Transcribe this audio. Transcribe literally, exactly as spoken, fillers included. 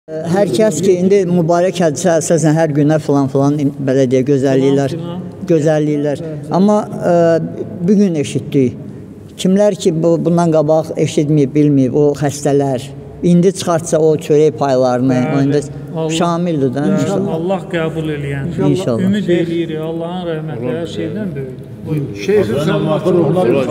Hər kəs ki, indi mübarək hədisə əsasən hər günə filan filan bələdiyyə gözəlliylər, gözəlliylər. Amma ə, bugün eşitdik. Kimlər ki, bu, bundan qabaq eşitməyib, bilməyib, o xəstələr, indi çıxartsa o çörək paylarını, o indi şamildir də. Allah qəbul eləyən. İnşallah. Ümid eləyirik, Allahın rəhməti hər şeydən böyükdür. Şeyh